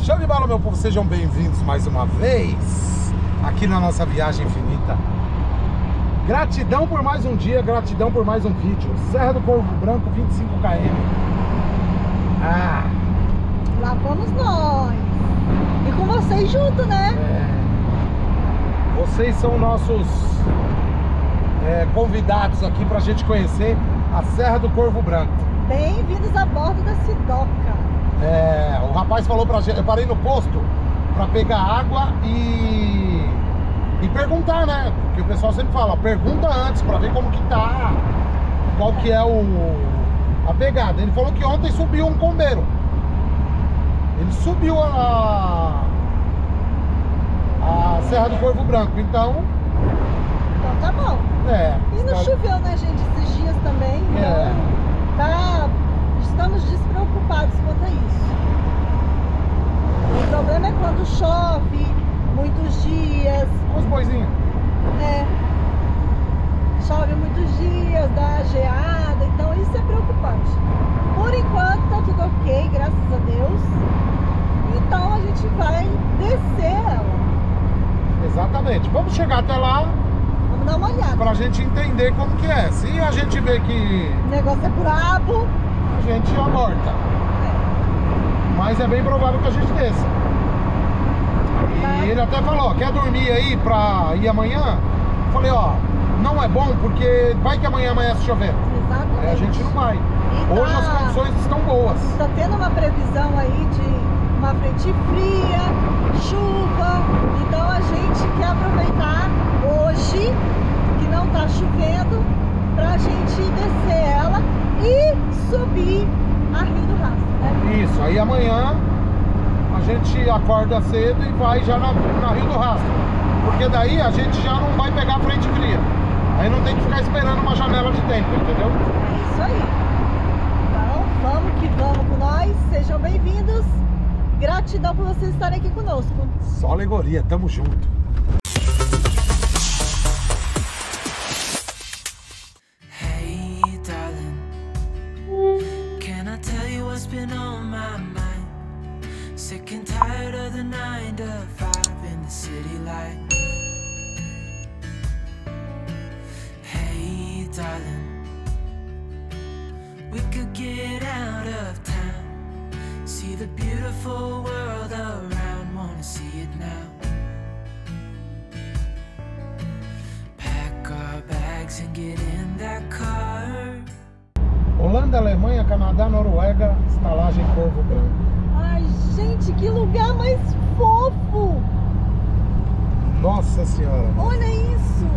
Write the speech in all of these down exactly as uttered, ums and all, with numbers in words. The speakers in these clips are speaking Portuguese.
Show de bola, meu povo, sejam bem-vindos mais uma vez aqui na nossa viagem infinita. Gratidão por mais um dia, gratidão por mais um vídeo. Serra do Corvo Branco, vinte e cinco quilômetros. Ah, lá vamos nós. E com vocês junto, né? É, vocês são nossos é, convidados aqui pra gente conhecer a Serra do Corvo Branco. Bem-vindos a bordo da Sidoca. É, o rapaz falou pra gente, eu parei no posto pra pegar água e, e perguntar, né? Porque o pessoal sempre fala, pergunta antes pra ver como que tá, qual que é o, a pegada. Ele falou que ontem subiu um combeiro. Ele subiu a, a Serra do Corvo Branco, então... Então tá bom. É. E não está... choveu, né, gente, esses dias também. Então É. tá... Estamos despreocupados quanto a isso. O problema é quando chove, muitos dias. Os boizinhos. É. Chove muitos dias, dá geada, então isso é preocupante. Por enquanto tá tudo ok, graças a Deus. Então a gente vai descer ela. Exatamente. Vamos chegar até lá Vamos dar uma olhada. pra gente entender como que é. Se a gente vê que O negócio é brabo. a gente aborta. Mas é bem provável que a gente desça. Tá. E ele até falou, quer dormir aí pra ir amanhã? Eu falei, ó, não é bom porque vai que amanhã amanhece chovendo. Exatamente. Aí a gente não vai. E Hoje tá- as condições estão boas. Tá tendo uma previsão aí de uma frente fria, chuva. Então a gente quer aproveitar hoje, que não tá chovendo, pra gente descer ela e subir a Rio do Rastro, né? Isso, aí amanhã a gente acorda cedo e vai já na, na Rio do Rastro. Porque daí a gente já não vai pegar a frente fria. Aí não tem que ficar esperando uma janela de tempo, entendeu? É isso aí. Então vamos que vamos com nós. Sejam bem-vindos. Gratidão por vocês estarem aqui conosco. Só alegoria, tamo junto. Hey, darling, can I tell you what's been on my mind? Sick and tired of the nine to five in the city light. Hey, darling, we could get out of town, see the beautiful world around, wanna see it now. Pack our bags and get in that car. Holanda, Alemanha, Canadá, Noruega, estalagem Corvo Branco. Ai, gente, que lugar mais fofo! Nossa senhora. Olha isso!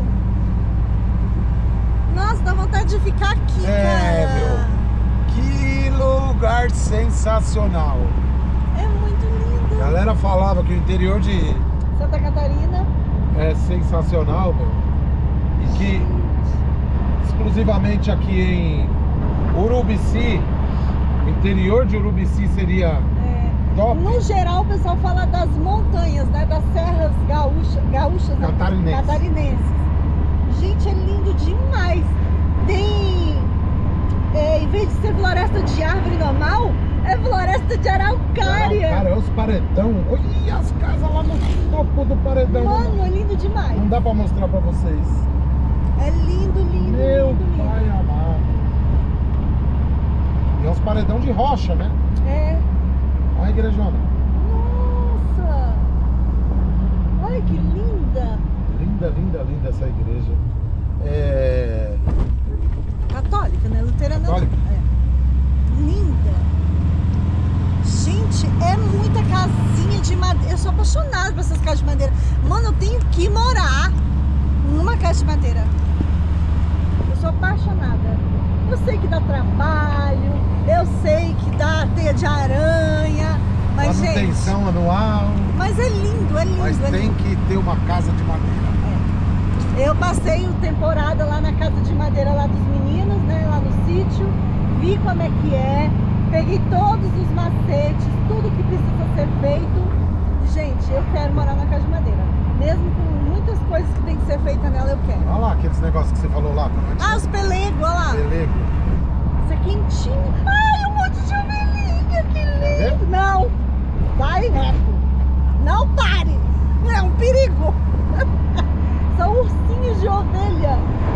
Nossa, dá vontade de ficar aqui, É, cara. Que lugar sensacional. É muito A lindo. galera falava que o interior de Santa Catarina. é sensacional, meu. E que exclusivamente aqui em Urubici, o interior de Urubici seria É, top. no geral, o pessoal fala das montanhas, né? Das serras gaúcha, gaúchas, né? Catarinenses. Catarinenses. Gente, é lindo demais. Tem, é, em vez de ser floresta de árvore normal, é floresta de araucária. Cara, é os paredão. Olha as casas lá no topo do paredão. Mano, é lindo demais. Não dá pra mostrar pra vocês. É lindo, lindo, Meu lindo, lindo. pai amado. E é uns paredão de rocha, né? É. Olha a igrejona. Nossa! Olha que linda! Linda, linda, linda essa igreja. É... Católica, né? Luterana. Católica. É. Linda! Gente, é muita casinha de madeira. Eu sou apaixonada por essas casas de madeira. Mano, eu tenho que morar numa casa de madeira. Eu sou apaixonada. Eu sei que dá trabalho, eu sei que dá teia de aranha, mas, gente, Manutenção anual. mas é lindo, é lindo. Mas é tem lindo. que ter uma casa de madeira. Eu passei uma temporada lá na casa de madeira lá dos meninos, né, lá no sítio, vi como é que é, peguei todos os macetes, tudo que precisa ser feito. Gente, eu quero morar na casa de madeira, mesmo com muitas coisas que tem que ser feita nela, eu quero. Olha lá aqueles negócios que você falou lá. Ah, os pelegos, olha lá. Pelego. Isso é quentinho. Ai, um monte de ovelhinha, que lindo. Não, vai reto. ovelha.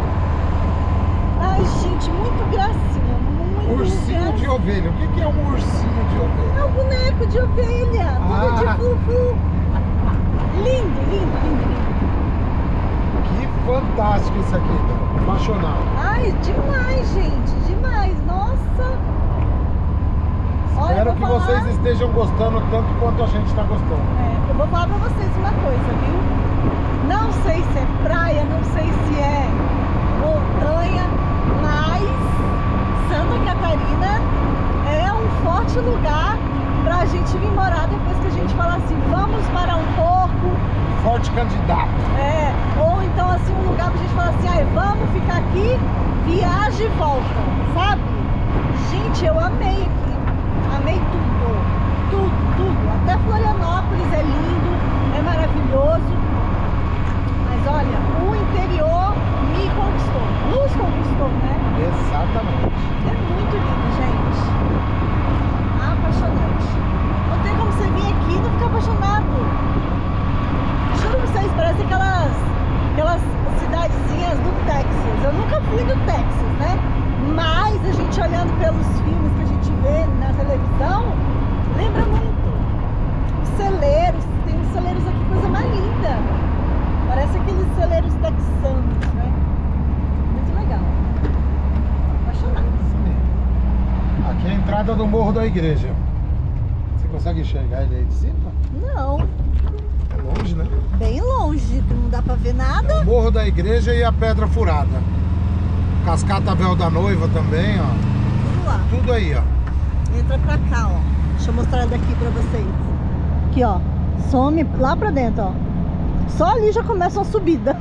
Ai, gente, muito gracinha. Muito Ursinho gracinha. de ovelha. O que que é um ursinho de ovelha? É um boneco de ovelha, tudo Ah. de fufu. Lindo, lindo, lindo, lindo. Que fantástico isso aqui, tô apaixonado. Ai, demais, gente, demais. Nossa. Olha, Espero eu que vou falar- vocês estejam gostando tanto quanto a gente está gostando. É, eu vou falar pra vocês uma coisa, viu? Não sei se é praia, não sei se é montanha, mas Santa Catarina é um forte lugar pra gente vir morar depois que a gente fala assim, vamos parar um pouco. Forte candidato. É, ou então assim, um lugar pra gente falar assim, ah, vamos ficar aqui, viagem e volta, sabe? Gente, eu amei aqui, amei tudo, tudo, tudo. Até Florianópolis é lindo, é maravilhoso. Mas olha, o interior me conquistou, nos conquistou, né? Exatamente. É muito lindo, gente. Apaixonante. Não tem como você vir aqui e não ficar apaixonado. Juro pra vocês, parece aquelas, aquelas cidadezinhas do Texas. Eu nunca fui do Texas, né? Mas a gente olhando pelos filmes que a gente vê na televisão, lembra muito. Os celeiros, tem uns celeiros aqui, coisa mais linda. Parece aqueles celeiros texanos, né? Muito legal. Apaixonada. Aqui é a entrada do Morro da Igreja. Você consegue enxergar ele aí de cima? Não, É longe, né? bem longe, não dá pra ver nada. É o Morro da Igreja e a Pedra Furada. Cascata Véu da Noiva também, ó. Tudo lá. Tudo aí, ó. Entra pra cá, ó. Deixa eu mostrar daqui pra vocês. Aqui, ó. Some lá pra dentro, ó. Só ali já começa uma subida.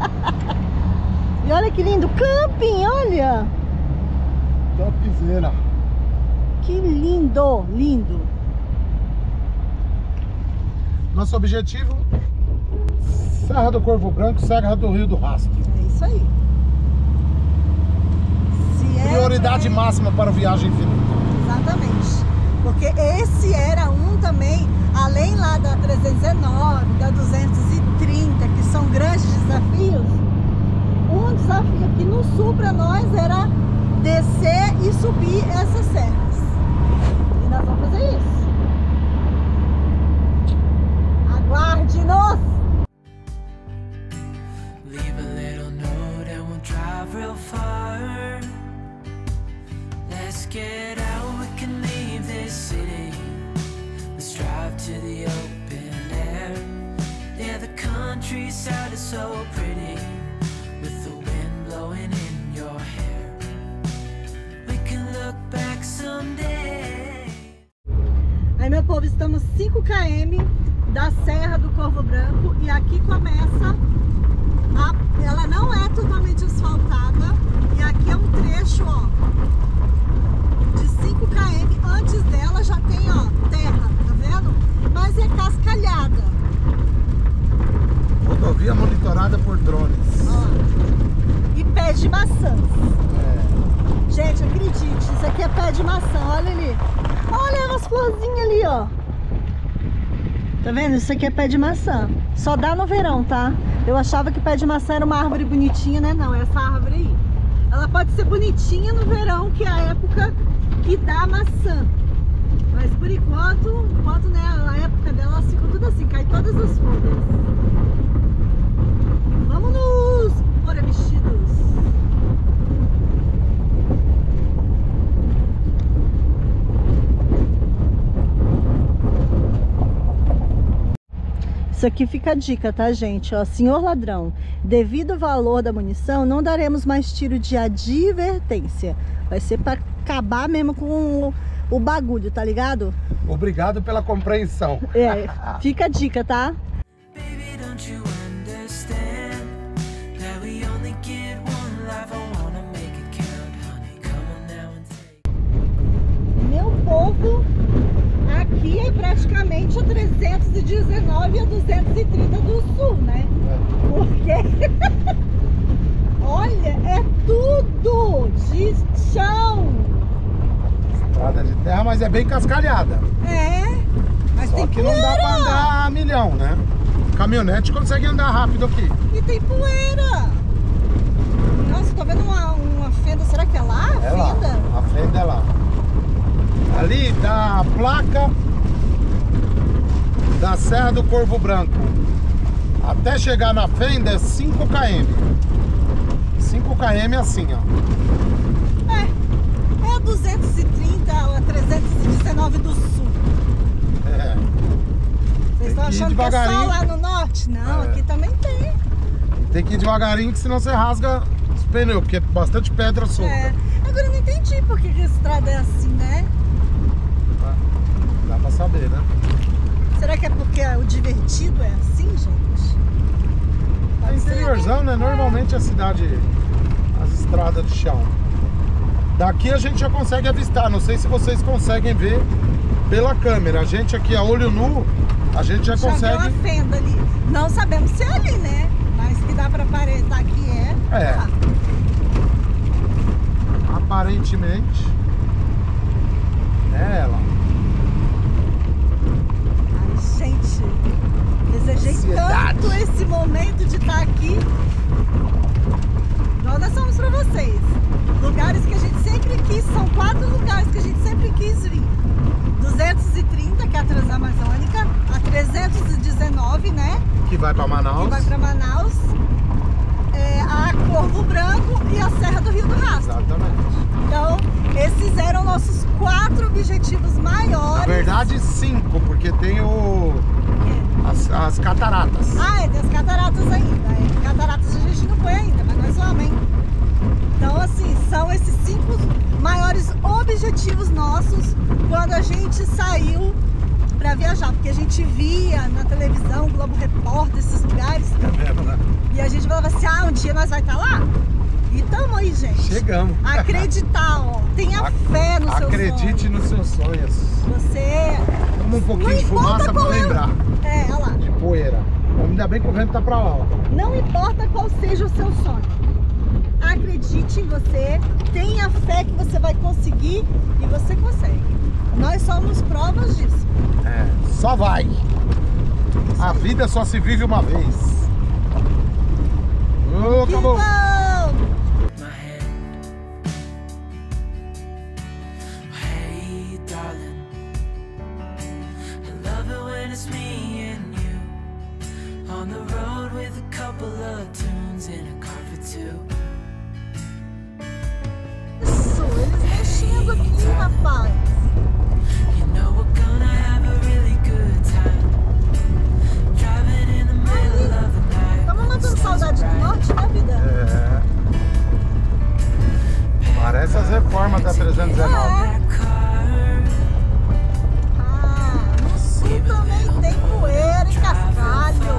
E olha que lindo. Camping, olha. Topzera. Que lindo, lindo. Nosso objetivo, Serra do Corvo Branco, Serra do Rio do Rastro. É isso aí. Se é- Prioridade máxima para viagem infinita. Exatamente. Porque esse era um também, além lá da trezentos e nove, da duzentos e trinta, que são grandes desafios, um desafio aqui no sul para nós era descer e subir essas serras. E nós vamos fazer isso. Aguarde-nos! Leave a little note and we'll drive real far. Let's get out, we can leave this city. Let's drive to the open air. Yeah, the countryside is so pretty, with the wind blowing in your hair. We can look back someday. Aí, meu povo, estamos cinco quilômetros da Serra do Corvo Branco e aqui começa a, ela não é totalmente asfaltada e aqui é um trecho, ó, de cinco quilômetros. Antes dela já tem, ó, terra, tá vendo? Mas é cascalhada. Rodovia monitorada por drones. Ó, e pés de maçã. É. Gente, acredite, isso aqui é pé de maçã, olha ali. Olha umas florzinhas ali, ó. Tá vendo? Isso aqui é pé de maçã. Só dá no verão, tá? Eu achava que pé de maçã era uma árvore bonitinha, né? Não, é essa árvore aí. Ela pode ser bonitinha no verão, que é a época que dá maçã. Mas por enquanto, enquanto né, a época dela, elas ficam tudo assim, cai todas as folhas. Vamos nos pôr vestidos. Isso aqui fica a dica, tá, gente? Ó, senhor ladrão, devido ao valor da munição, não daremos mais tiro de advertência. Vai ser pra acabar mesmo com o, o bagulho, tá ligado? Obrigado pela compreensão. É, fica a dica, tá? Baby, don't you understand that we only get one life? I wanna make it count, honey. Come on now and take. Meu povo, aqui é praticamente a trezentos e dezenove e a duzentos e trinta do sul, né? Porque, olha, é tudo de chão. Estrada de terra, mas é bem cascalhada. É, mas Só tem que poeira. não dá pra andar a milhão, né? Caminhonete consegue andar rápido aqui. E tem poeira. vendo uma, uma fenda, será que é lá? A É fenda? lá, a fenda é lá. Ali da placa da Serra do Corvo Branco até chegar na fenda é cinco quilômetros. cinco quilômetros assim, ó. É, é a duzentos e trinta ou a trezentos e dezenove do sul. É. Vocês estão achando que é só lá no norte? Não, É. aqui também tem. Tem que ir devagarinho, que senão você rasga os pneus, porque é bastante pedra solta. É. Agora eu não entendi por que que a estrada é assim, né? Dá pra saber, né? Será que é porque o divertido é assim, gente? É interiorzão, né? Normalmente a cidade, as estradas de chão. Daqui a gente já consegue avistar, não sei se vocês conseguem ver pela câmera. A gente aqui a olho nu, a gente já Já consegue... tem uma fenda ali. Não sabemos se é ali, né? Mas que dá pra aparentar que é. É. Tá. Aparentemente é ela. Ai, gente, desejei Ansiedade. tanto esse momento de estar aqui. Igual nós somos pra vocês. Lugares que a gente sempre quis, são quatro lugares que a gente sempre quis vir. duzentos e trinta, que é a Transamazônica, a trezentos e dezenove, né? Que vai pra Manaus. Que vai pra Manaus, é, a Corvo Branco e a Serra do Rio do Rastro. Exatamente. Então, esses eram nossos quatro objetivos maiores. Na verdade, cinco, porque tem o as, as cataratas. Ah, é, tem as cataratas ainda. É, cataratas a gente não foi ainda, mas nós vamos, hein? Então, assim, são esses cinco maiores objetivos nossos quando a gente saiu pra viajar. Porque a gente via na televisão, Globo Repórter, esses lugares. É mesmo, né? E a gente falava assim, ah, um dia nós vai estar lá? E tamo aí, gente. Chegamos. Acreditar, ó. Tenha Ac- fé no seu sonho. Acredite nos seus sonhos. Você... Toma um pouquinho Não de importa fumaça pra qual é. lembrar. É, olha lá. De poeira. Ainda bem que o vento tá pra lá, ó. Não importa qual seja o seu sonho. Acredite em você, tenha fé que você vai conseguir e você consegue. Nós somos provas disso. É, só vai. A vida só se vive uma vez. Ô, Que acabou. bom! my hand. Hey, darling, I love it when it's me and you on the road with a couple of tunes in a car for two. Isso, eles mexendo aqui, rapaz. You know we're gonna have a really good time driving in the middle of the night. Estamos matando saudade do norte, né, vida? É. Parece as reformas da trezentos e dezenove. É. Ah, no sul também tem poeira e cascalho.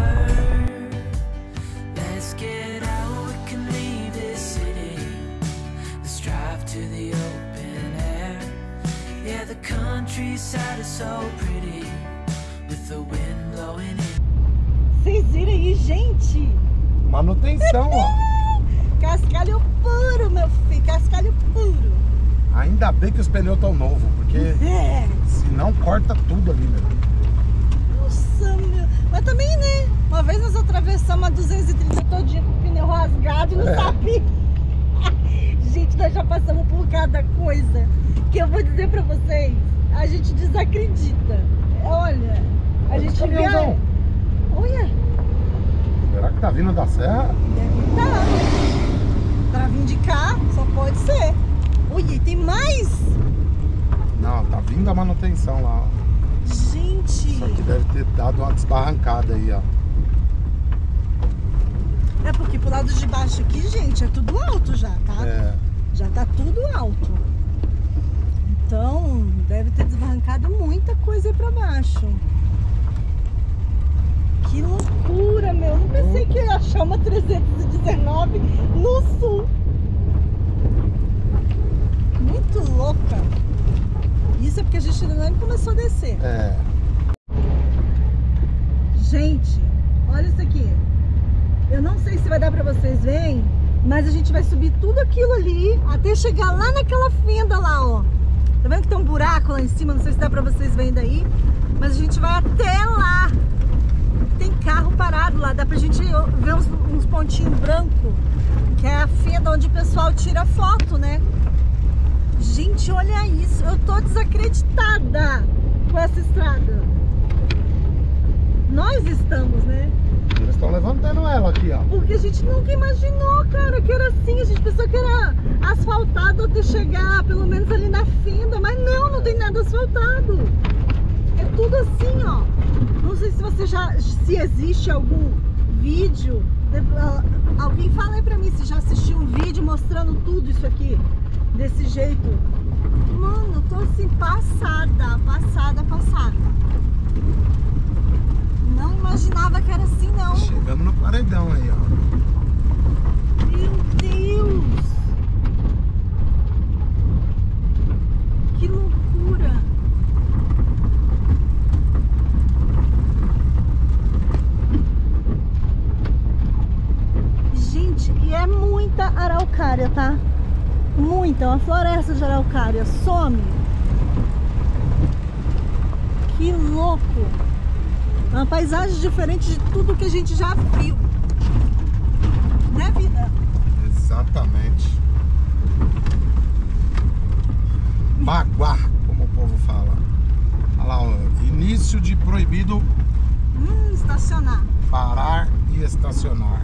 Let's get out, we can leave this city. Let's drive to the open air. Yeah, the countryside is so pretty with the wind blowing in. Vocês viram aí, gente? Manutenção, ó. Cascalho puro, meu filho, cascalho puro. Ainda bem que os pneus estão novos, porque É. senão corta tudo ali, meu. Nossa, meu. Mas também, né? Uma vez nós atravessamos a duzentos e trinta todinha com o pneu rasgado e não É. sabia. Gente, nós já passamos por cada coisa que eu vou dizer pra vocês. A gente desacredita. Olha, a gente vê. Caminhãozão. Olha, Será que tá vindo da serra? deve estar. Pra vir de cá, só pode ser. Olha, e tem mais? Não, tá vindo a manutenção lá, ó. Gente. Isso aqui deve ter dado uma desbarrancada aí, ó. É porque pro lado de baixo aqui, gente, é tudo alto já, tá? É. Já tá tudo alto. Então, deve ter desbarrancado muita coisa aí pra baixo. Que loucura, meu. Não pensei que eu ia achar uma trezentos e dezenove no sul. Muito louca. Isso é porque a gente ainda nem começou a descer. É. Gente, olha isso aqui. Eu não sei se vai dar pra vocês verem, mas a gente vai subir tudo aquilo ali até chegar lá naquela fenda lá, ó. Tá vendo que tem um buraco lá em cima? Não sei se dá pra vocês verem daí, mas a gente vai até lá. tem carro parado lá, dá pra gente ver uns, uns pontinhos brancos, que é a fenda onde o pessoal tira foto, né? Gente, olha isso, eu tô desacreditada com essa estrada. Nós estamos, né? Eles estão levantando ela aqui, ó. Porque a gente nunca imaginou, cara, que era assim. A gente pensou que era asfaltado até chegar, pelo menos ali na fenda. Mas não, não tem nada asfaltado. É tudo assim, ó. Não sei se você já... Se existe algum vídeo... Alguém fala aí pra mim se já assistiu um vídeo mostrando tudo isso aqui. Desse jeito. Mano, eu tô assim, passada, passada, passada. Não imaginava que era assim, não. Chegamos no paredão aí, ó. Meu Deus! Que loucura! Gente, e é muita araucária, tá? Muita, uma floresta de araucária. Some! Que louco! É uma paisagem diferente de tudo que a gente já viu. Né, vida? Exatamente. Baguá, como o povo fala. Olha lá, ó, início de proibido Hum, estacionar. parar e estacionar.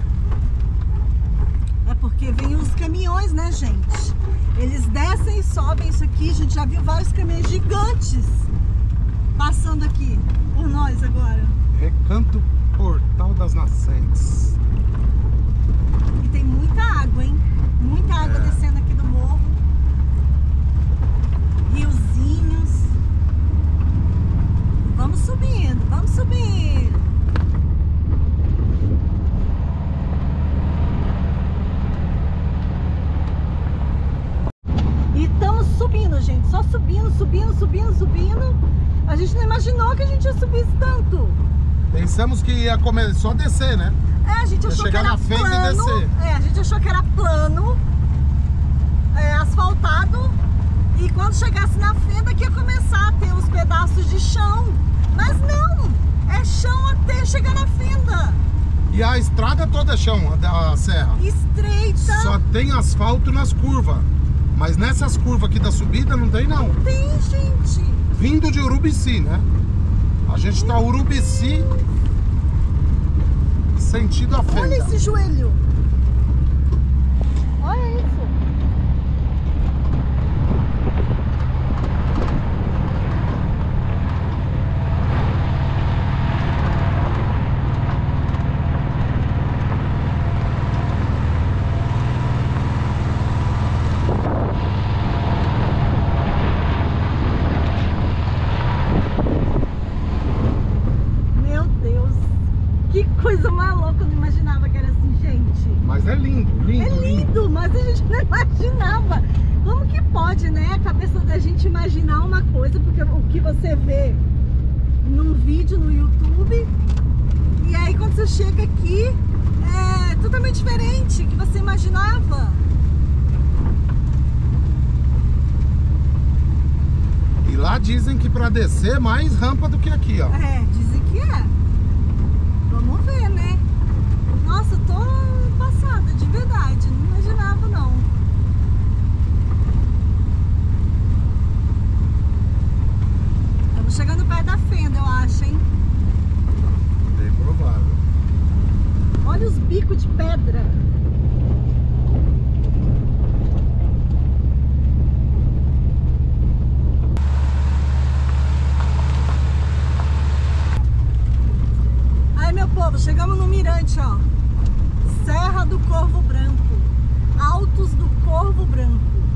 É porque vem os caminhões, né, gente? Eles descem e sobem isso aqui. A gente já viu vários caminhões gigantes passando aqui por nós agora. Recanto Portal das Nascentes. E tem muita água, hein? Muita água É. descendo aqui do morro. Riozinhos. Vamos subindo, vamos subindo. E estamos subindo, gente. Só subindo, subindo, subindo, subindo. A gente não imaginou que a gente ia subir isso tanto. Pensamos que ia comer, só descer, né? É, a gente Ia achou que chegar era na fenda e plano. descer. É, a gente achou que era plano, é, asfaltado. E quando chegasse na fenda que ia começar a ter os pedaços de chão. Mas não, é chão até chegar na fenda. E a estrada toda é chão, a da serra. Estreita. Só tem asfalto nas curvas. Mas nessas curvas aqui da subida não tem, não. Tem, gente. Vindo de Urubici, né? A gente tá Urubici sentido a fenda. Olha esse joelho. Olha isso. Meu Deus. Que coisa maluca. Eu não imaginava que era assim, gente. Mas é lindo, lindo. É lindo, mas a gente não imaginava. Como que pode, né? A cabeça da gente imaginar uma coisa, porque o que você vê num vídeo no YouTube, e aí quando você chega aqui, é totalmente diferente do que você imaginava. E lá dizem que pra descer é mais rampa do que aqui, ó. É, dizem que é. Vamos ver, né? Nossa, eu tô passada, de verdade. Não imaginava, não. Estamos chegando perto da fenda, eu acho, hein? Bem provável. Olha os bicos de pedra. Aí, meu povo, chegamos no mirante, ó. Serra do Corvo Branco. Altos do Corvo Branco.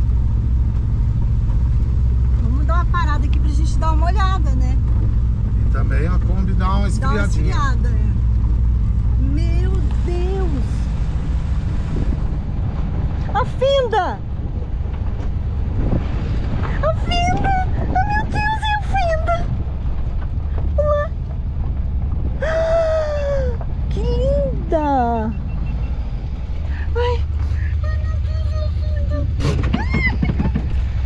Vamos dar uma parada aqui pra gente dar uma olhada, né? E também a Kombi dá uma Dá uma esfriadinha. esfriada, é. Meu Deus! A fenda! A fenda! Oh, meu Deus, é a fenda! Olha lá! Ah, que linda! Ai! Ai, meu Deus, é a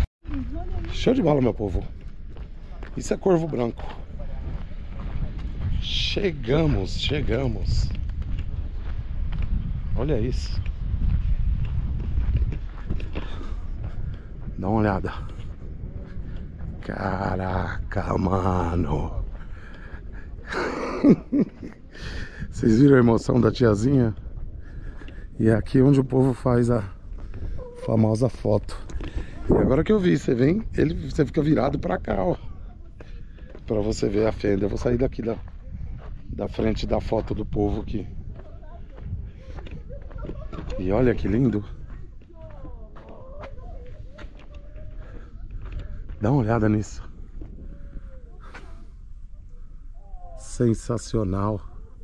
fenda! Show de bola, meu povo. Isso é Corvo Branco. Chegamos, chegamos. Olha isso. Dá uma olhada. Caraca, mano. Vocês viram a emoção da tiazinha? E é aqui onde o povo faz a famosa foto. E agora que eu vi, você vem, ele, você fica virado pra cá, ó. Pra você ver a fenda. Eu vou sair daqui da, da frente da foto do povo aqui. E olha que lindo. Dá uma olhada nisso. Sensacional.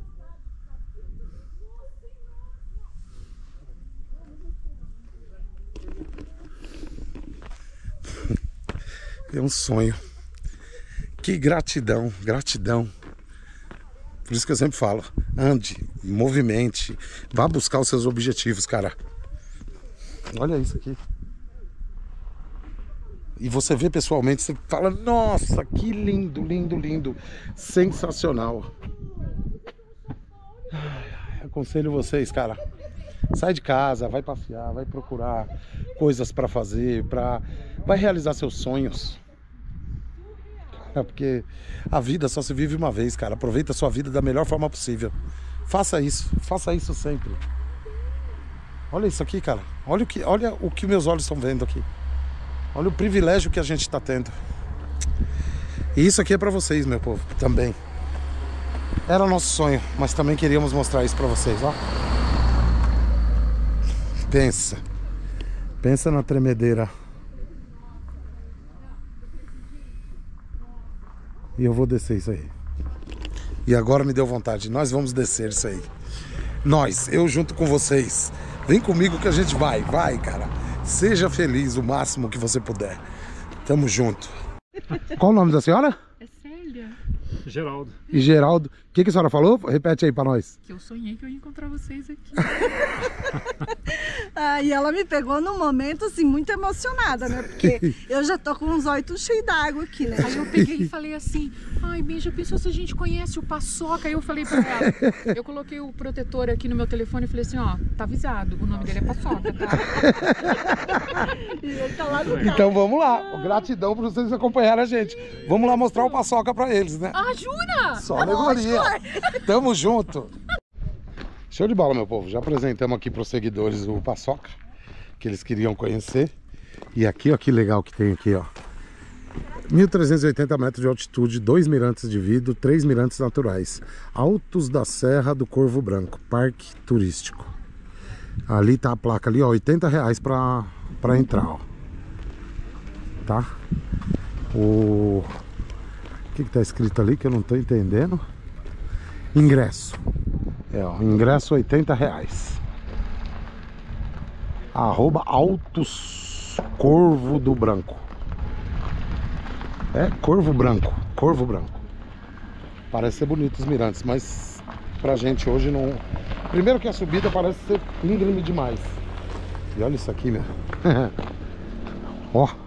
É um sonho. Que gratidão, gratidão. Por isso que eu sempre falo, ande, movimente, vá buscar os seus objetivos, cara. Olha isso aqui. E você vê pessoalmente, você fala, nossa, que lindo, lindo, lindo. Sensacional. Aconselho vocês, cara. Sai de casa, vai passear, vai procurar coisas pra fazer, pra... vai realizar seus sonhos. Porque a vida só se vive uma vez, cara. Aproveita a sua vida da melhor forma possível. Faça isso, faça isso sempre. Olha isso aqui, cara. Olha o que, olha o que meus olhos estão vendo aqui. Olha o privilégio que a gente está tendo. E isso aqui é pra vocês, meu povo, também. Era nosso sonho, mas também queríamos mostrar isso pra vocês, ó. Pensa. Pensa na tremedeira. E eu vou descer isso aí. E agora me deu vontade. Nós vamos descer isso aí. Nós, eu junto com vocês. Vem comigo que a gente vai. Vai, cara. Seja feliz o máximo que você puder. Tamo junto. Qual o nome da senhora? É Célia. Geraldo. E Geraldo. O que, que a senhora falou? Repete aí pra nós. Que eu sonhei que eu ia encontrar vocês aqui. Ah, e ela me pegou num momento assim muito emocionada, né? Porque eu já tô com uns oito cheios d'água aqui, né? Aí eu peguei e falei assim, ai, bem, já pensou se a gente conhece o Paçoca? Aí eu falei pra ela, eu coloquei o protetor aqui no meu telefone e falei assim, ó, tá avisado, o nome dele é Paçoca, tá? E ele tá lá no carro. Então vamos lá. Gratidão por vocês acompanharem a gente. Vamos lá mostrar o Paçoca pra eles, né? Ah, jura? Só alegoria. Tamo junto. Show de bola, meu povo. Já apresentamos aqui para os seguidores o Paçoca, que eles queriam conhecer. E aqui, ó, que legal que tem aqui, ó. mil trezentos e oitenta metros de altitude, dois mirantes de vidro, três mirantes naturais. Altos da Serra do Corvo Branco, parque turístico. Ali tá a placa ali, ó, oitenta reais para para entrar, ó. Tá? O... o que que tá escrito ali que eu não tô entendendo? Ingresso. É, ó, ingresso oitenta reais. Arroba Altos Corvo do Branco. É, Corvo Branco. Corvo Branco. Parece ser bonito os mirantes, mas pra gente hoje não... Primeiro que a subida parece ser íngreme demais. E olha isso aqui, meu. Ó.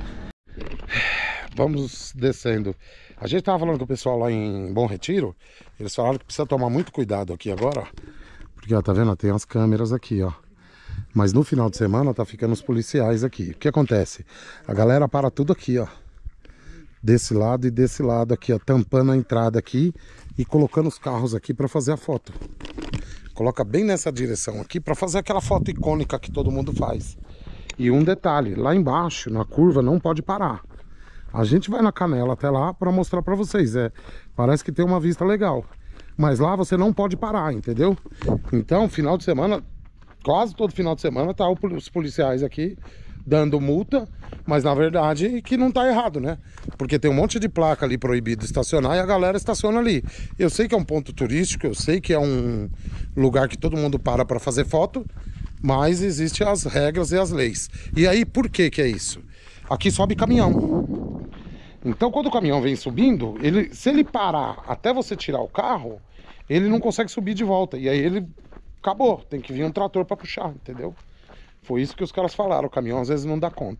Vamos descendo. A gente tava falando com o pessoal lá em Bom Retiro. Eles falaram que precisa tomar muito cuidado aqui agora, ó. Porque, ó, tá vendo? Tem as câmeras aqui, ó. Mas no final de semana tá ficando os policiais aqui. O que acontece? A galera para tudo aqui, ó. Desse lado e desse lado aqui, ó. Tampando a entrada aqui e colocando os carros aqui pra fazer a foto. Coloca bem nessa direção aqui pra fazer aquela foto icônica que todo mundo faz. E um detalhe, lá embaixo, na curva, não pode parar. A gente vai na Canela até lá para mostrar para vocês. É, parece que tem uma vista legal. Mas lá você não pode parar, entendeu? Então, final de semana, quase todo final de semana, tá os policiais aqui dando multa. Mas na verdade que não tá errado, né? Porque tem um monte de placa ali proibido estacionar e a galera estaciona ali. Eu sei que é um ponto turístico, eu sei que é um lugar que todo mundo para para fazer foto. Mas existem as regras e as leis. E aí, por que que é isso? Aqui sobe caminhão. Então, quando o caminhão vem subindo, ele, se ele parar até você tirar o carro, ele não consegue subir de volta. E aí ele acabou. Tem que vir um trator para puxar, entendeu? Foi isso que os caras falaram. O caminhão às vezes não dá conta.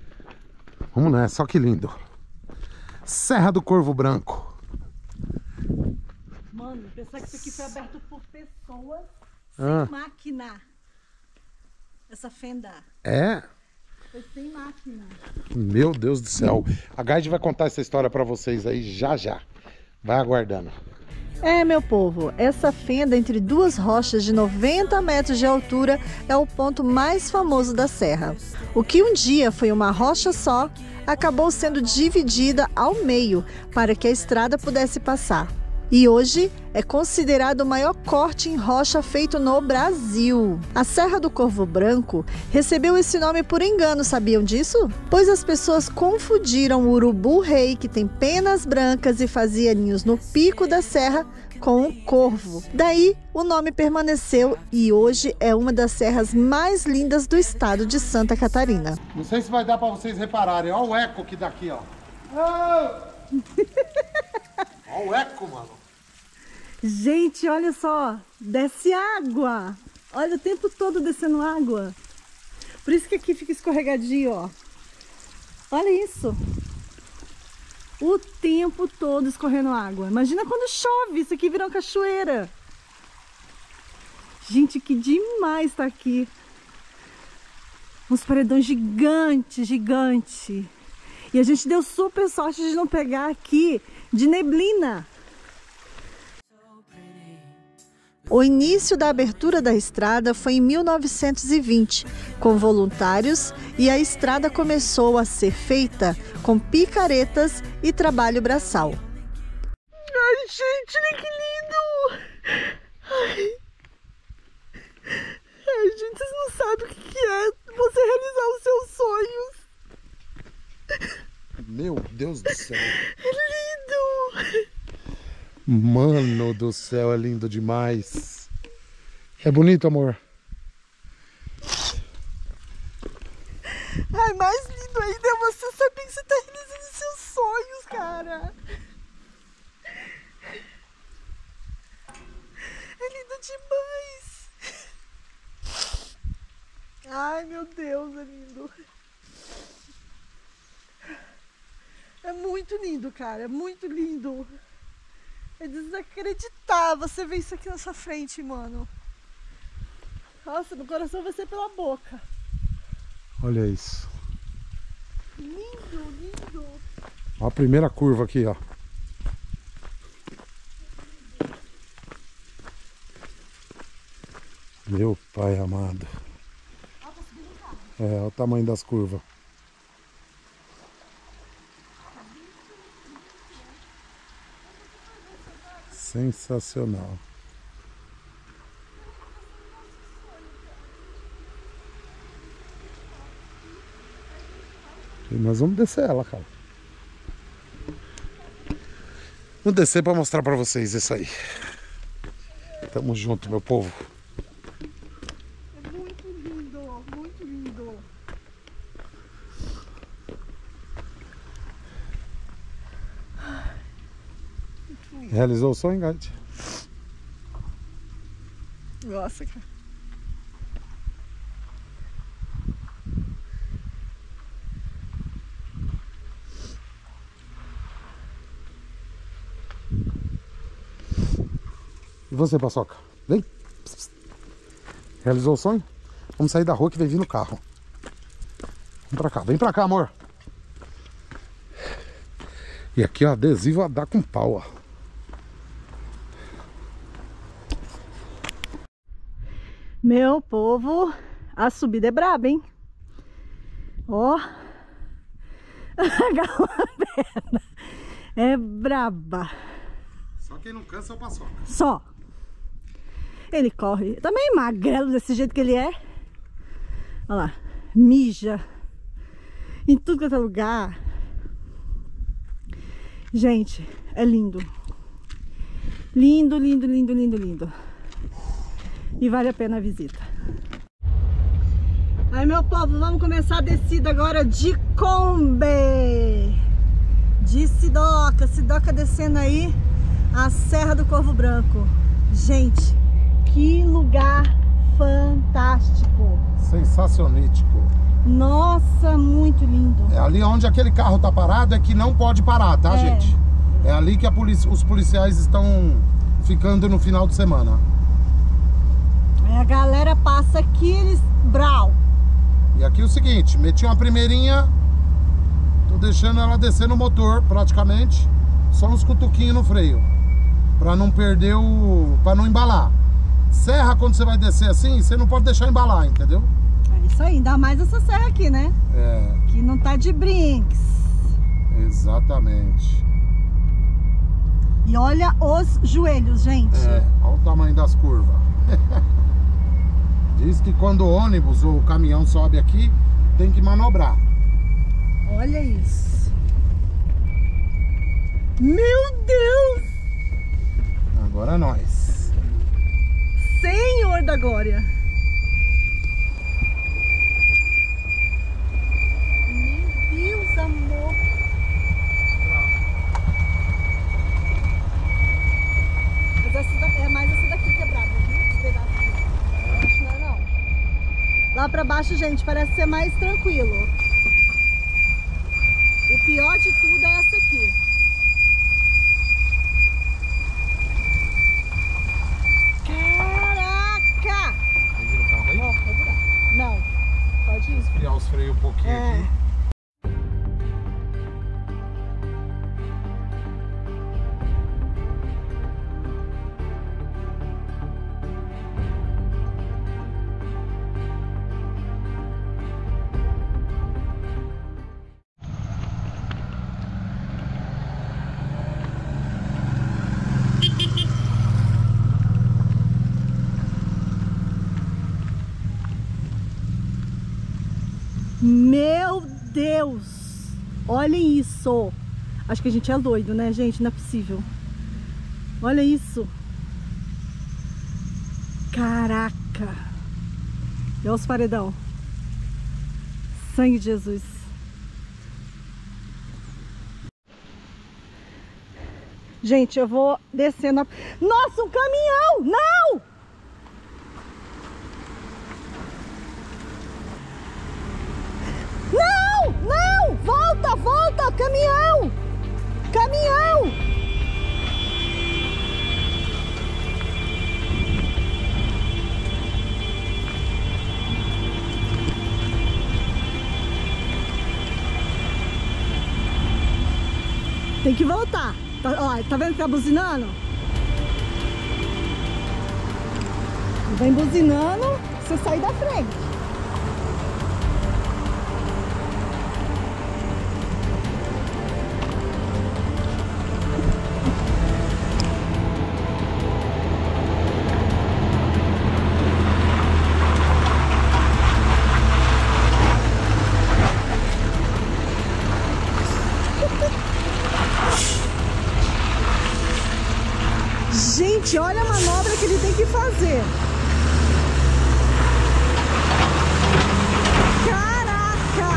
Vamos nessa, só que lindo. Serra do Corvo Branco. Mano, pensar que isso aqui foi aberto por pessoas Ah. sem máquina. Essa fenda. É? Foi sem máquina. Meu Deus do céu. A Gaide vai contar essa história pra vocês aí já já. Vai aguardando. É, meu povo, essa fenda entre duas rochas de noventa metros de altura é o ponto mais famoso da serra. O que um dia foi uma rocha só, acabou sendo dividida ao meio para que a estrada pudesse passar. E hoje é considerado o maior corte em rocha feito no Brasil. A Serra do Corvo Branco recebeu esse nome por engano, sabiam disso? Pois as pessoas confundiram o urubu-rei, que tem penas brancas e fazia ninhos no pico da serra, com um corvo. Daí o nome permaneceu e hoje é uma das serras mais lindas do estado de Santa Catarina. Não sei se vai dar pra vocês repararem. Olha o eco que dá aqui, ó. Olha o eco, mano. Gente, olha só, desce água. Olha o tempo todo descendo água. Por isso que aqui fica escorregadio, ó. Olha isso. O tempo todo escorrendo água. Imagina quando chove, isso aqui vira uma cachoeira. Gente, que demais tá aqui. Uns paredões gigantes, gigantes. E a gente deu super sorte de não pegar aqui de neblina. O início da abertura da estrada foi em mil novecentos e vinte, com voluntários, e a estrada começou a ser feita com picaretas e trabalho braçal. Ai, gente, olha que lindo! Ai. Ai, gente, vocês não sabem o que é você realizar os seus sonhos. Meu Deus do céu. É lindo! Mano do céu, é lindo demais. É bonito, amor? Ai, mais lindo ainda é você saber que você tá realizando seus sonhos, cara. É lindo demais. Ai, meu Deus, é lindo. É muito lindo, cara, é muito lindo. É desacreditável você ver isso aqui na sua frente, mano. Nossa, meu coração vai ser pela boca. Olha isso. Lindo, lindo. Ó a primeira curva aqui, ó. Meu pai amado. É, olha o tamanho das curvas. Sensacional. E nós vamos descer ela, cara. Vamos descer para mostrar para vocês isso aí. Tamo junto, meu povo. É muito lindo, muito lindo. Realizou o sonho, Gaide? Nossa, cara. E você, Paçoca? Vem. Realizou o sonho? Vamos sair da rua que vai vir no carro. Vem pra cá, vem pra cá, amor. E aqui, ó, adesivo a dar com pau, ó. Meu povo, a subida é braba, hein? Ó. Agarrou a perna. É braba. Só quem não cansa é o Paçoca. Só. Ele corre. Também magrelo desse jeito que ele é. Olha lá. Mija. Em tudo quanto é lugar. Gente, é lindo. Lindo, lindo, lindo, lindo, lindo. E vale a pena a visita. Aí, meu povo, vamos começar a descida agora de Kombi. De Sidoca. Sidoca descendo aí a Serra do Corvo Branco. Gente, que lugar fantástico. Sensacionístico. Nossa, muito lindo. É ali onde aquele carro tá parado é que não pode parar, tá, É. gente? É ali que a polici- os policiais estão ficando no final de semana. Aí a galera passa aqui, eles... Brau. E aqui é o seguinte, meti uma primeirinha, tô deixando ela descer no motor praticamente, só uns cutuquinhos no freio, pra não perder o... pra não embalar. Serra, quando você vai descer assim, você não pode deixar embalar, entendeu? É isso aí, ainda mais essa serra aqui, né? É. Que não tá de brinks. Exatamente. E olha os joelhos, gente. É, olha o tamanho das curvas. Diz que quando o ônibus ou o caminhão sobe aqui, tem que manobrar. Olha isso. Meu Deus! Agora é nós. Senhor da glória. Meu Deus, amor. Mas essa daqui, é mais essa daqui quebrada, viu? Esse pedaço aqui. Acho que não é não. Lá pra baixo, gente, parece ser mais tranquilo. O pior de tudo é essa aqui. Caraca! Pode ir no carro aí? Ó, vai virar. Não, pode ir. Esfriar os freios um pouquinho É. aqui. Meu Deus! Olhem isso! Acho que a gente é doido, né, gente? Não é possível. Olha isso! Caraca! E olha os paredão. Sangue de Jesus. Gente, eu vou descendo a... Nossa, um caminhão! Não! Não! Não! Volta, volta! Caminhão! Caminhão! Tem que voltar. Tá, ó, tá vendo que tá buzinando? Vem buzinando, você sai da frente. Gente, olha a manobra que ele tem que fazer. Caraca!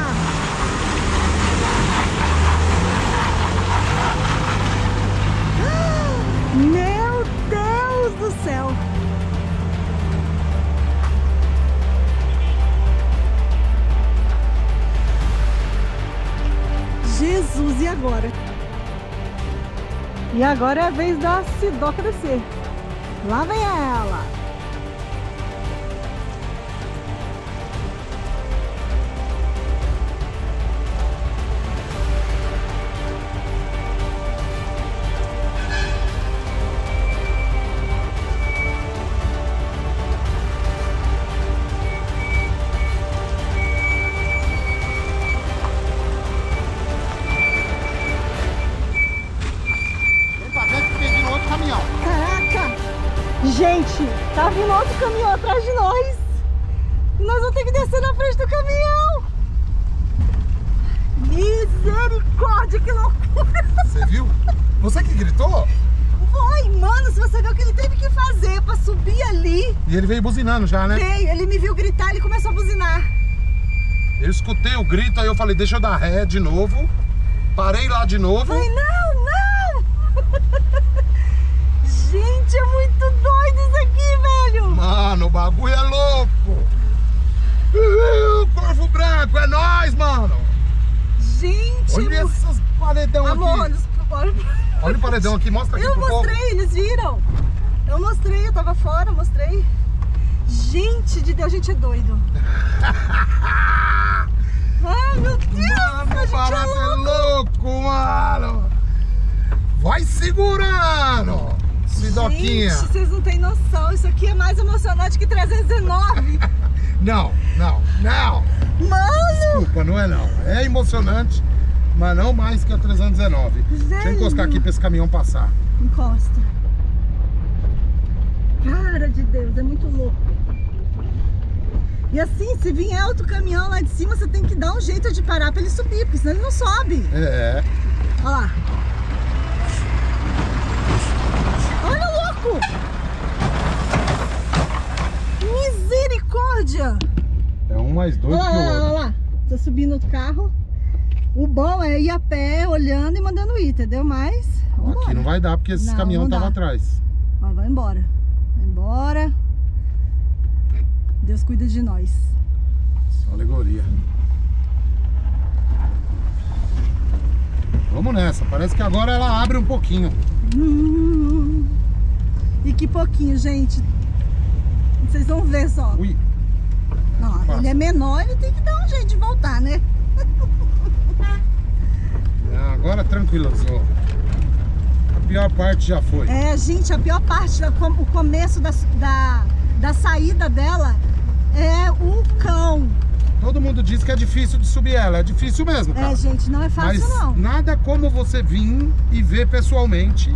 Meu Deus do céu! Jesus, e agora? E agora é a vez da Sidoca descer. Lá vem ela. Gente, tá vindo outro caminhão atrás de nós. Nós vamos ter que descer na frente do caminhão. Misericórdia, que loucura. Você viu? Você que gritou? Foi, mano, se você viu o que ele teve que fazer pra subir ali. E ele veio buzinando já, né? Veio, ele me viu gritar, ele começou a buzinar. Eu escutei o grito, aí eu falei, deixa eu dar ré de novo. Parei lá de novo. Falei, não, não. Gente, é muito doido isso aqui, velho. Mano, o bagulho é louco. Uh, Corvo branco, é nóis, mano. Gente, olha é essas paredão amor, aqui. olha, Olha o paredão aqui, mostra aqui Eu pro mostrei, povo. eles viram. Eu mostrei, eu tava fora, eu mostrei. Gente de Deus, a gente é doido. Ai, meu Deus, Mano, a o gente barato é é louco. louco, mano. Vai segurando, Sidoquinha. Gente, vocês não têm noção. Isso aqui é mais emocionante que trezentos e nove. Não, não, não. Mano! Desculpa, não é não. É emocionante, mas não mais que a trezentos e dezenove. Deixa eu encostar aqui pra esse caminhão passar. Encosta. Cara de Deus, é muito louco. E assim, se vier outro caminhão lá de cima, você tem que dar um jeito de parar pra ele subir, porque senão ele não sobe. É. Olha lá. Olha o louco! Misericórdia! É um mais doido Olha que o lá, olha outro. lá. Tô subindo outro carro. O bom é ir a pé, olhando e mandando ir, entendeu? Mas vambora. Aqui não vai dar, porque esse Não, caminhão não tava dá. atrás. Ó, vai embora. Vai embora. Deus cuida de nós. Só alegoria. Vamos nessa. Parece que agora ela abre um pouquinho. Hum. E que pouquinho, gente. Vocês vão ver só. Ui. Ó, Passa. ele é menor, ele tem que dar um jeito de voltar, né? Ah, agora tranquilizou. A pior parte já foi. É, gente, a pior parte, o começo da, da, da saída dela é um cão. Todo mundo diz que é difícil de subir ela. É difícil mesmo, cara. É, gente, não é fácil, Mas não. nada como você vir e ver pessoalmente.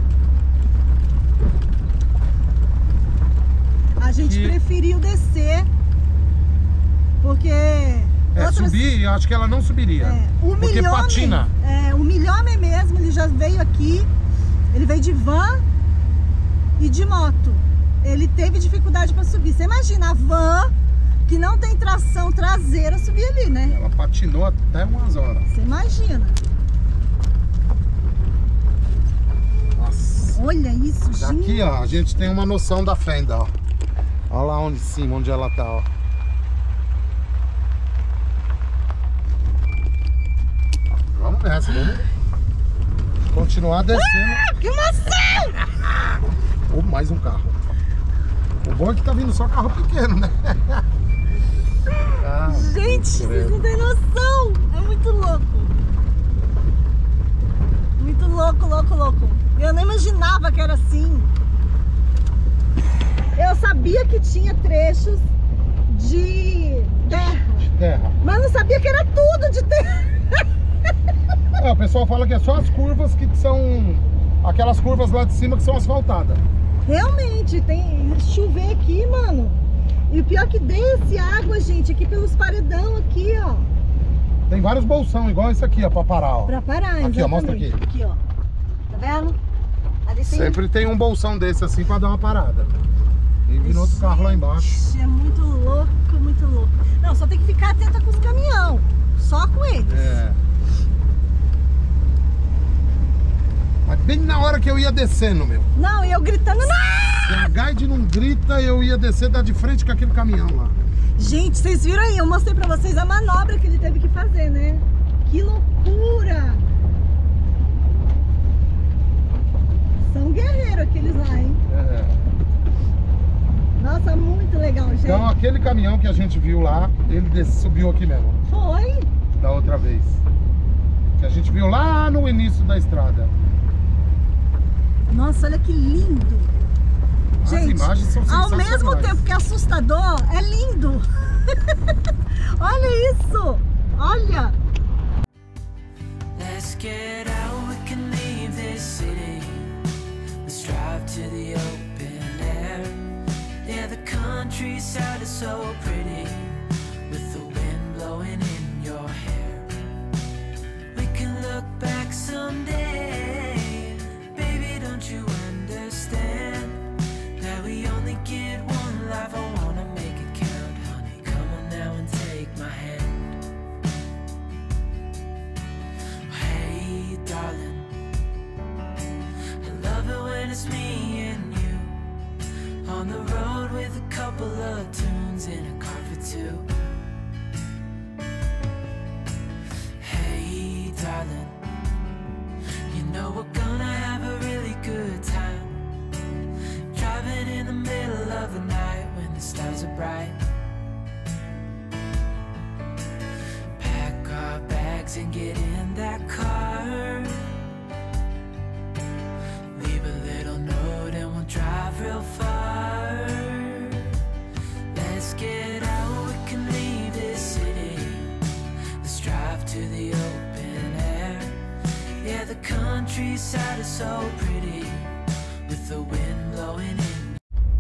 A gente que- preferiu descer, porque... É, outras- subir, eu acho que ela não subiria. É, o porque Milhome, patina. É, o Milhome mesmo, ele já veio aqui, ele veio de van e de moto. Ele teve dificuldade para subir. Você imagina a van que não tem tração traseira subir ali, né? Ela patinou até umas horas. Você imagina. Nossa. Olha isso, gente. Daqui, ó, a gente tem uma noção da fenda, ó. Olha lá onde cima, onde ela tá, ó. Vamos nessa, vamos continuar descendo. Ah, que emoção! Ou mais um carro. O bom é que tá vindo só carro pequeno, né? Ah, Gente, vocês não têm noção. É muito louco. Muito louco, louco, louco. Eu não imaginava que era assim. Eu sabia que tinha trechos de terra, de terra. mas não sabia que era tudo de terra. É, o pessoal fala que é só as curvas que são... Aquelas curvas lá de cima que são asfaltadas. Realmente, tem chover aqui, mano. E o pior é que desce água, gente, aqui pelos paredão aqui, ó. Tem vários bolsão, igual esse aqui, ó, pra parar, ó. Pra parar, Aqui, ó, mostra exatamente. Aqui, ó. Tá vendo? Ali tem... Sempre tem um bolsão desse assim pra dar uma parada. E vindo outro carro lá embaixo. Gente, é muito louco, muito louco. Não, só tem que ficar atenta com os caminhão. Só com eles. É. Mas bem na hora que eu ia descendo, meu. Não, e eu gritando, não! Se a guide não grita, eu ia descer da de frente com aquele caminhão lá. Gente, vocês viram aí? Eu mostrei pra vocês a manobra que ele teve que fazer, né? Que loucura! São guerreiros aqueles lá, hein? É. Nossa, muito legal, gente. Então aquele caminhão que a gente viu lá, ele des- subiu aqui mesmo, Foi. da outra vez. Que a gente viu lá no início da estrada. Nossa, olha que lindo. As Gente, imagens são ao sensacionais. mesmo tempo que é assustador, é lindo. Olha isso. Olha. Let's get out, we can leave this city. Let's drive to the open air. Yeah, the countryside is so pretty, with the wind blowing in your hair. We can look back someday, baby, don't you understand that we only get one life? I wanna make it count, honey, come on now and take my hand. Hey darling, I love it when it's me and you, on the road with a couple of tunes in a car for two. Hey darling, you know we're gonna have a of the night when the stars are bright. Pack our bags and get in that car. Leave a little note and we'll drive real far. Let's get out, we can leave this city. Let's drive to the open air. Yeah, the countryside is so pretty with the wind blowing in.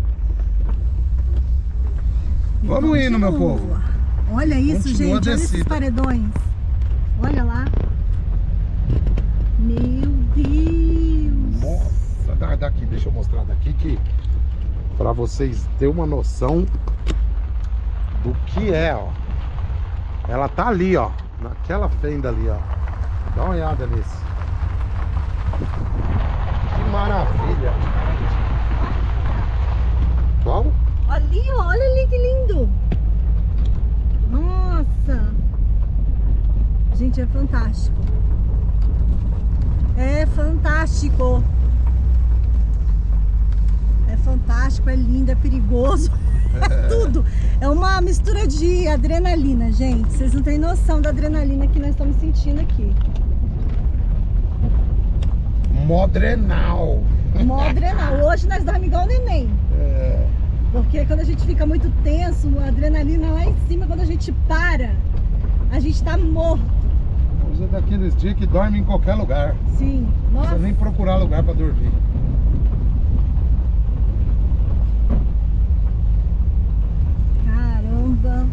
Vamos indo, meu povo. Olha isso, Continua gente. Olha esses descida. paredões. Olha lá. Meu Deus. Nossa, dá- daqui, deixa eu mostrar daqui que pra vocês terem uma noção do que é, ó. Ela tá ali, ó, naquela fenda ali, ó. Dá uma olhada nisso. Que maravilha. Qual? Ali, ó, olha ali que lindo. Nossa. Gente, é fantástico. É fantástico. É fantástico, é lindo, é perigoso. É tudo. É uma mistura de adrenalina, gente. Vocês não têm noção da adrenalina que nós estamos sentindo aqui. Modrenal. Modrenal. Hoje nós dormimos igual o neném. É. Porque quando a gente fica muito tenso, a adrenalina lá em cima, quando a gente para, a gente tá morto. Hoje é daqueles dias que dorme em qualquer lugar. Sim. Não Nossa. precisa nem procurar lugar pra dormir. Caramba.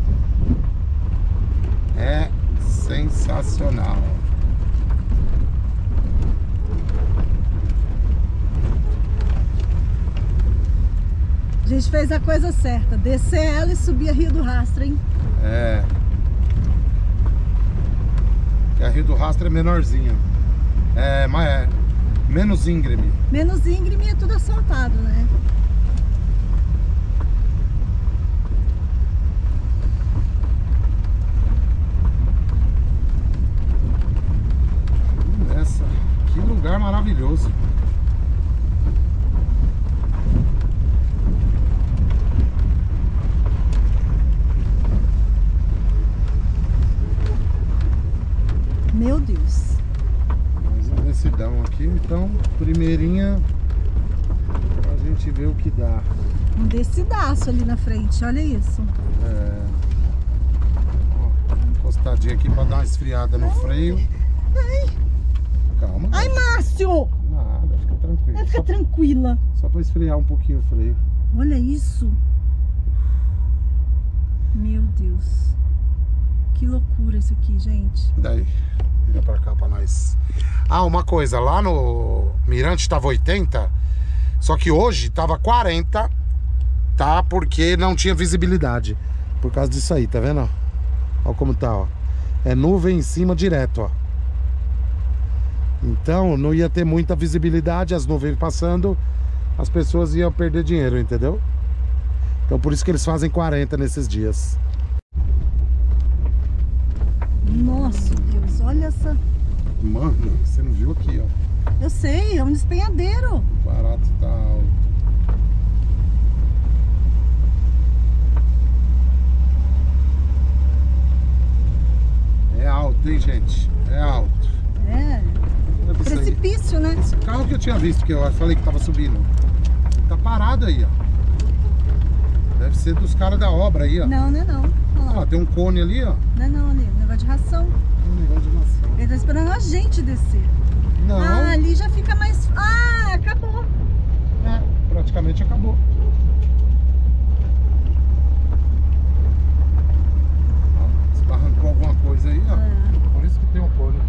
É sensacional. A gente fez a coisa certa. Descer ela e subir a Rio do Rastro, hein? É. Que a Rio do Rastro é menorzinha. É, mas é menos íngreme. Menos íngreme é tudo asfaltado, né? Essa, que lugar maravilhoso. Meu Deus. Mais um descidão aqui, então, primeirinha pra gente ver o que dá. Um descidaço ali na frente, olha isso. É. Ó, encostadinha aqui pra dar uma esfriada no freio. Ai, Calma. ai Márcio! Nada, fica tranquilo. Vai ficar Só, tranquila. só pra esfriar um pouquinho o freio. Olha isso. Meu Deus. Que loucura isso aqui, gente. Daí, vira pra cá pra nós. Ah, uma coisa, lá no Mirante tava oitenta, só que hoje tava quarenta, tá? Porque não tinha visibilidade. Por causa disso aí, tá vendo? Ó como tá, ó. É nuvem em cima direto, ó. Então não ia ter muita visibilidade, as nuvens passando, as pessoas iam perder dinheiro, entendeu? Então por isso que eles fazem quarenta nesses dias. Nossa, Deus, olha essa. Mano, você não viu aqui, ó. Eu sei, é um despenhadeiro. O barato tá alto. É alto, hein, gente? É alto. É, Deve ser precipício, né? esse carro que eu tinha visto, que eu falei que tava subindo. Ele tá parado aí, ó. Deve ser dos caras da obra aí, ó. Não, não é não. Olha lá. Ó, tem um cone ali, ó. Não é não, ali. Negócio de ração. Um negócio de maçã. Ele tá esperando a gente descer. Não, Ah, ali já fica mais... Ah, acabou. é, praticamente acabou. Ó, esbarrancou alguma coisa aí, ó. É. Por isso que tem um cone.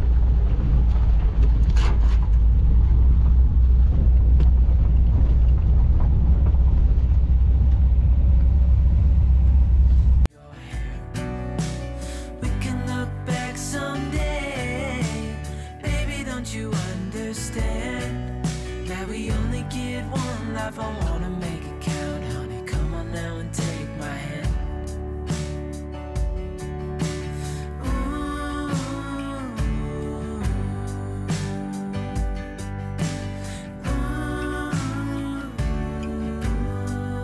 We can look back someday. Baby, don't you understand that we only get one life? I wanna make it count, honey. Come on now and take my hand. Ooh. Ooh.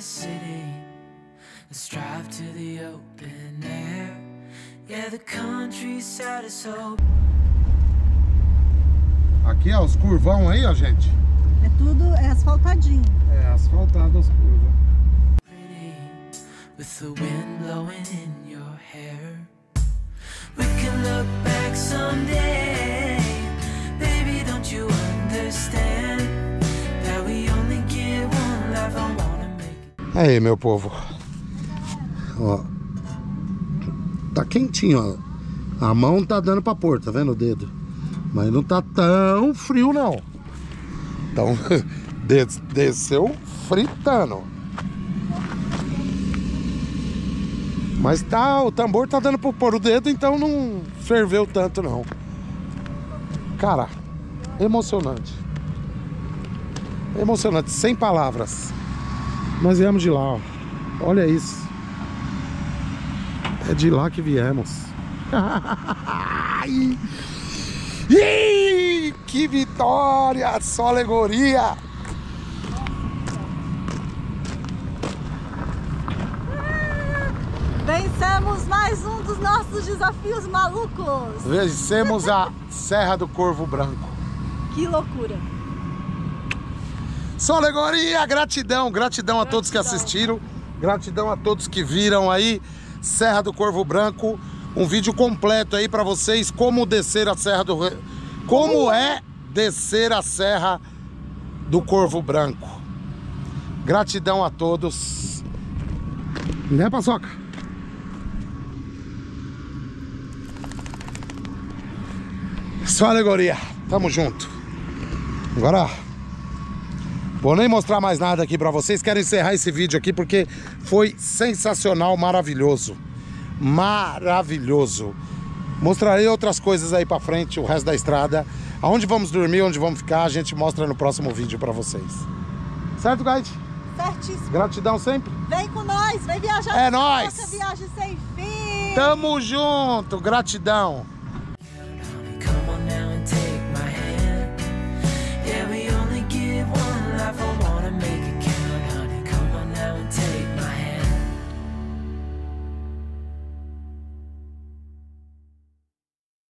city. Let's drive to the open air. Yeah, the countryside is so. Aqui, ó, os curvão aí, ó, gente. É tudo, é asfaltadinho. É, asfaltado as curvas. Pretty, with the wind blowing in your hair. We can look back someday. Baby, don't you understand that we only get one life? I wanna make it. Aí, meu povo. Ó. Tá quentinho, ó. A mão tá dando pra pôr, tá vendo o dedo? Mas não tá tão frio, não. Então, des desceu fritando. Mas tá, o tambor tá dando pra pôr o dedo, então não ferveu tanto, não. Cara, emocionante. Emocionante, sem palavras. Nós viemos de lá, ó. Olha isso. É de lá que viemos. Ih, que vitória! Só alegoria! Vencemos mais um dos nossos desafios malucos. Vencemos a Serra do Corvo Branco. Que loucura. Só alegoria! Gratidão, gratidão a Gratidão. todos que assistiram. Gratidão a todos que viram aí Serra do Corvo Branco. Um vídeo completo aí pra vocês, como descer a Serra do... Como é descer a Serra do Corvo Branco. Gratidão a todos. Né, Paçoca? Só alegoria. Tamo junto. Agora, vou nem mostrar mais nada aqui pra vocês. Quero encerrar esse vídeo aqui porque foi sensacional, maravilhoso. Maravilhoso. Mostrarei outras coisas aí pra frente, o resto da estrada. Aonde vamos dormir, onde vamos ficar, a gente mostra no próximo vídeo pra vocês. Certo, Guide? Certíssimo. Gratidão sempre. Vem com nós, vem viajar. É nóis. Nossa viagem sem fim. Tamo junto, gratidão.